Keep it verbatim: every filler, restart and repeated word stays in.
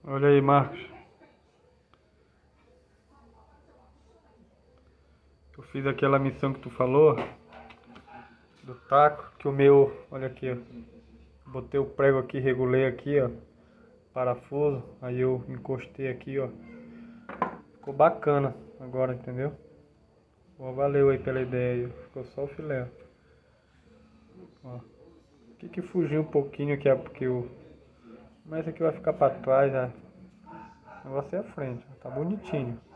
Olha aí, Marcos. Eu fiz aquela missão que tu falou do taco, que o meu, olha aqui, ó. Botei o prego aqui, regulei aqui, ó. Parafuso, aí eu encostei aqui, ó. Ficou bacana agora, entendeu? Bom, valeu aí pela ideia aí. Ficou só o filé. Ó. Aqui que fugiu um pouquinho que é porque o. Mas esse aqui vai ficar pra trás, já. O negócio é a frente, ó. Tá bonitinho.